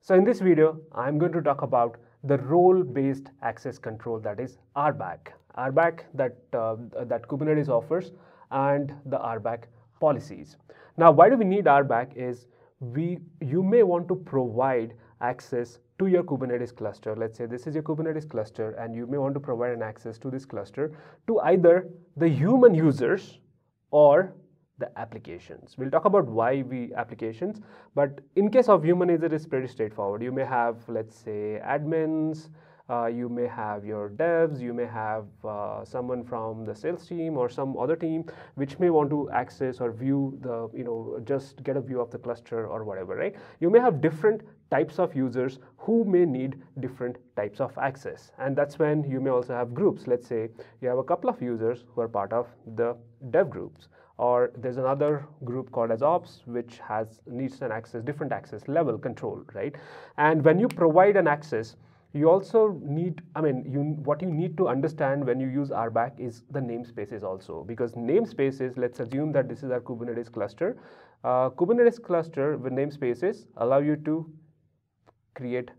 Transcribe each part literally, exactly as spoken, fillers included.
So in this video, I'm going to talk about the role-based access control, that is R B A C. R B A C that, uh, that Kubernetes offers, and the R B A C policies. Now, why do we need R B A C is we you may want to provide access to your Kubernetes cluster. Let's say this is your Kubernetes cluster, and you may want to provide an access to this cluster to either the human users or the applications. We'll talk about why we applications, but in case of human user, it's pretty straightforward. You may have, let's say, admins, uh, you may have your devs, you may have uh, someone from the sales team or some other team which may want to access or view the, you know, just get a view of the cluster or whatever, right? You may have different types of users who may need different types of access, and that's when you may also have groups. Let's say you have a couple of users who are part of the dev groups, or there's another group called as ops which has needs an access, different access level control, right? And when you provide an access, you also need, I mean, you what you need to understand when you use R B A C is the namespaces also, because namespaces, let's assume that this is our Kubernetes cluster. Uh, Kubernetes cluster with namespaces allow you to create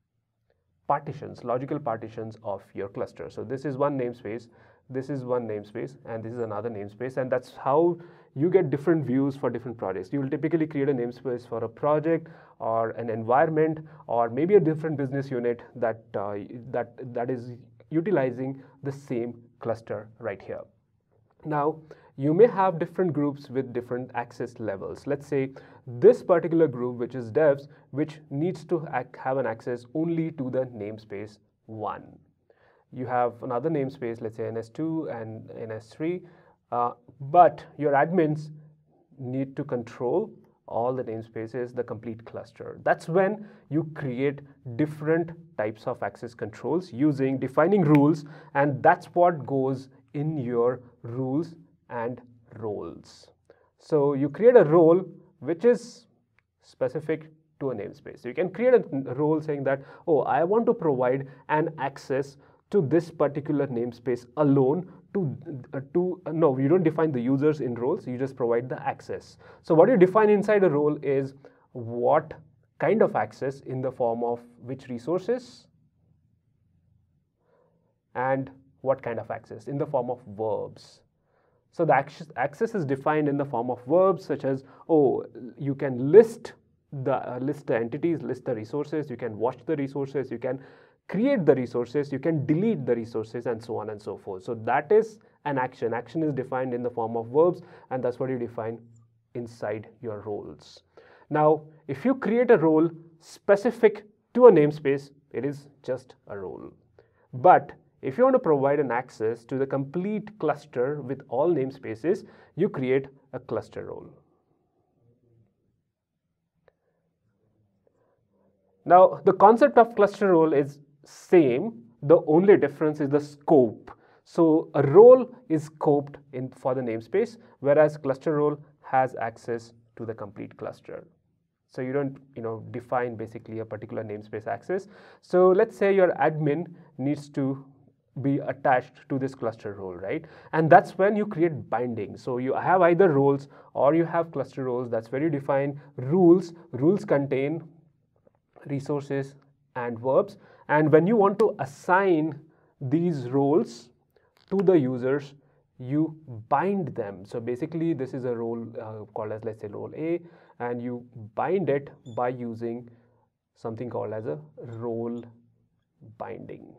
partitions, logical partitions of your cluster. So this is one namespace, this is one namespace, and this is another namespace, and that's how you get different views for different projects. You will typically create a namespace for a project or an environment, or maybe a different business unit that uh, that that is utilizing the same cluster right here. Now, you may have different groups with different access levels. Let's say this particular group, which is devs, which needs to have an access only to the namespace one. You have another namespace, let's say N S two and N S three, uh, but your admins need to control all the namespaces, the complete cluster. That's when you create different types of access controls using defining rules, and that's what goes in your rules and roles. So you create a role which is specific to a namespace. So you can create a role saying that, oh, I want to provide an access to this particular namespace alone to, uh, to uh, no, you don't define the users in roles, you just provide the access. So what you define inside a role is what kind of access in the form of which resources and what kind of access in the form of verbs. So the access is defined in the form of verbs such as, oh, you can list the uh, list the entities, list the resources, you can watch the resources, you can create the resources, you can delete the resources, and so on and so forth. So that is an action. Action is defined in the form of verbs, and that's what you define inside your roles. Now, if you create a role specific to a namespace, it is just a role. But if you want to provide an access to the complete cluster with all namespaces, you create a cluster role. Now, the concept of cluster role is same. The only difference is the scope. So a role is scoped in for the namespace, whereas cluster role has access to the complete cluster. So you don't, you know, define basically a particular namespace access. So let's say your admin needs to be attached to this cluster role, right? And that's when you create binding. So you have either roles or you have cluster roles. That's where you define rules. Rules contain resources and verbs, and when you want to assign these roles to the users, you bind them. So basically this is a role uh, called as, let's say, role A, and you bind it by using something called as a role binding.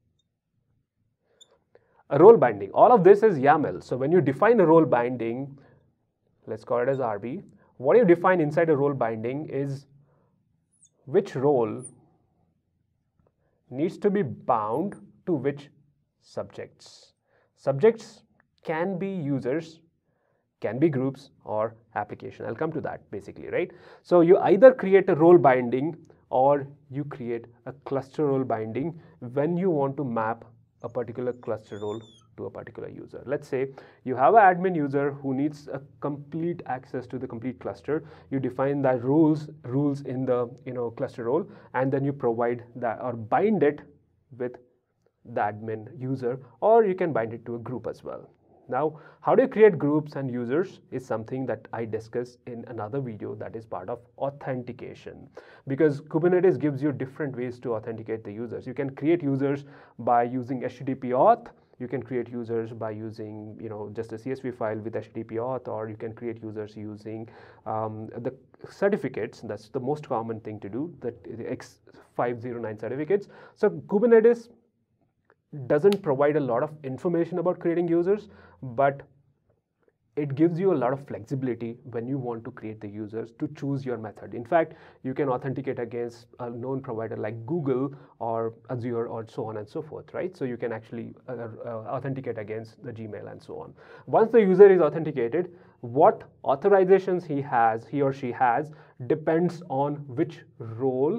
A role binding, all of this is YAML. So when you define a role binding, let's call it as R B, what you define inside a role binding is which role needs to be bound to which subjects. Subjects can be users, can be groups, or application. I'll come to that basically, right? So you either create a role binding or you create a cluster role binding when you want to map a particular cluster role to a particular user. Let's say you have an admin user who needs a complete access to the complete cluster. You define that rules rules in the, you know, cluster role, and then you provide that or bind it with the admin user, or you can bind it to a group as well. Now, how do you create groups and users is something that I discuss in another video, that is part of authentication, because Kubernetes gives you different ways to authenticate the users. You can create users by using H T T P auth. You can create users by using, you know, just a C S V file with H T T P auth, or you can create users using um, the certificates. That's the most common thing to do, the X five oh nine certificates. So Kubernetes doesn't provide a lot of information about creating users, but it gives you a lot of flexibility when you want to create the users to choose your method. In fact, you can authenticate against a known provider like Google or Azure or so on and so forth, right? So you can actually uh, uh, authenticate against the Gmail and so on. Once the user is authenticated, what authorizations he has, he or she has, depends on which role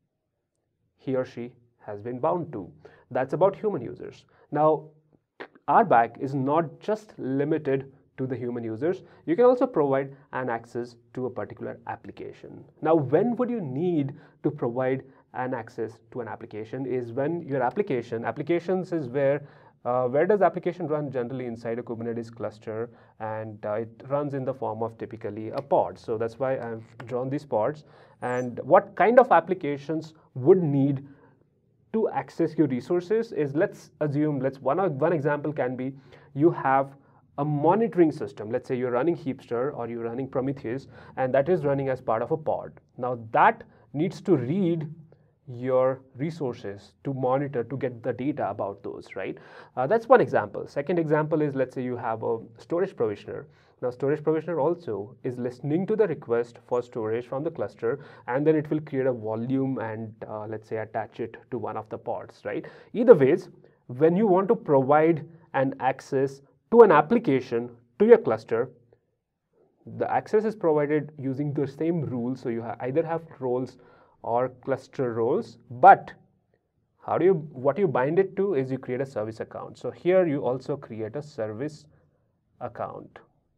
he or she has been bound to. That's about human users. Now, R B A C is not just limited to the human users. You can also provide an access to a particular application. Now, when would you need to provide an access to an application is when your application, applications is where, uh, where does application run? Generally inside a Kubernetes cluster, and uh, it runs in the form of typically a pod. So that's why I've drawn these pods. And what kind of applications would need to access your resources is, let's assume, let's one, one example can be you have a monitoring system. Let's say you're running Heapster or you're running Prometheus, and that is running as part of a pod. Now that needs to read your resources to monitor, to get the data about those, right? Uh, that's one example. Second example is, let's say you have a storage provisioner. Now, storage provisioner also is listening to the request for storage from the cluster, and then it will create a volume and uh, let's say attach it to one of the pods, right? Either ways, when you want to provide an access to an application to your cluster, the access is provided using the same rules. So you ha either have roles or cluster roles, but how do you, what you bind it to is you create a service account. So here you also create a service account.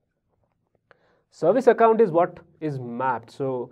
Service account is what is mapped. So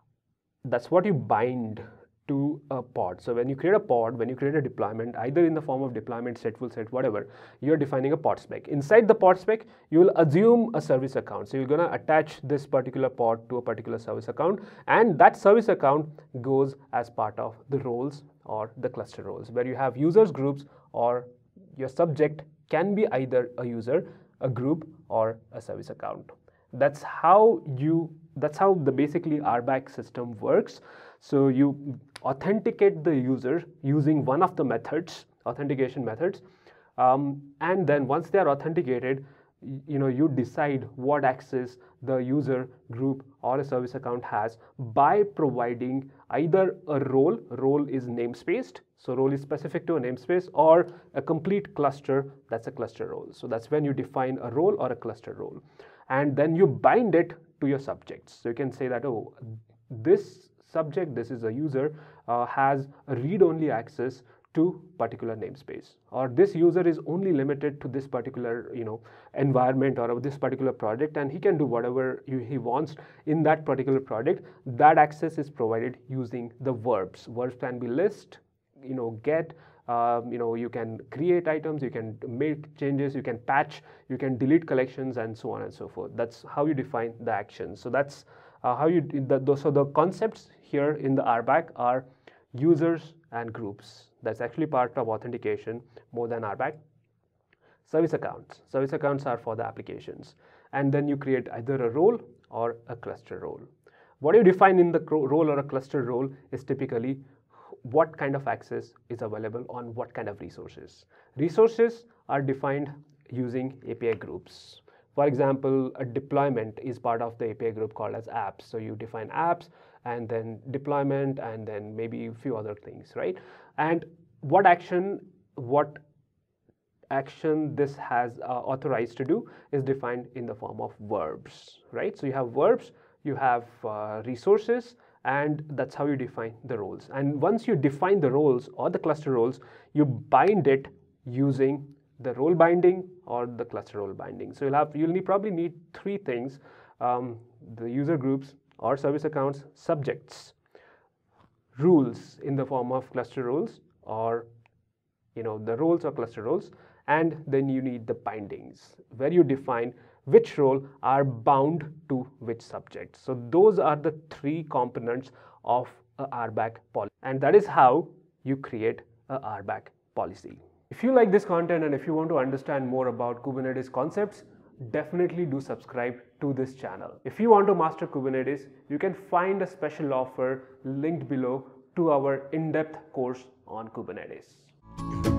that's what you bind to a pod. So when you create a pod, when you create a deployment, either in the form of deployment, stateful set, whatever, you're defining a pod spec. Inside the pod spec, you will assume a service account. So you're going to attach this particular pod to a particular service account, and that service account goes as part of the roles or the cluster roles, where you have users, groups, or your subject can be either a user, a group, or a service account. That's how you, that's how the basically R B A C system works. So you authenticate the user using one of the methods, authentication methods, um, and then once they are authenticated, you know, you decide what access the user, group, or a service account has by providing either a role, role is namespaced, so role is specific to a namespace, or a complete cluster, that's a cluster role. So that's when you define a role or a cluster role, and then you bind it to your subjects. So you can say that, oh, this subject, this is a user, uh, has a read-only access to particular namespace, or this user is only limited to this particular, you know, environment or this particular project, and he can do whatever you, he wants in that particular project. That access is provided using the verbs. Verbs can be list, you know, get, um, you know, you can create items, you can make changes, you can patch, you can delete collections, and so on and so forth. That's how you define the actions. So that's uh, how you, the, so the concepts here in the R B A C are users and groups. That's actually part of authentication more than R B A C. Service accounts. Service accounts are for the applications. And then you create either a role or a cluster role. What you define in the role or a cluster role is typically what kind of access is available on what kind of resources. Resources are defined using A P I groups. For example, a deployment is part of the A P I group called as apps. So you define apps, and then deployment, and then maybe a few other things, right? And what action, what action this has uh, authorized to do is defined in the form of verbs, right? So you have verbs, you have uh, resources, and that's how you define the roles. And once you define the roles or the cluster roles, you bind it using the role binding or the cluster role binding. So you'll have, you'll need, probably need three things, um, the user groups or service accounts, subjects, rules in the form of cluster roles, or, you know, the roles or cluster roles, And then you need the bindings, where you define which role are bound to which subject. So those are the three components of a R B A C policy, and that is how you create a R B A C policy. If you like this content and if you want to understand more about Kubernetes concepts, definitely do subscribe to this channel. If you want to master Kubernetes, you can find a special offer linked below to our in-depth course on Kubernetes.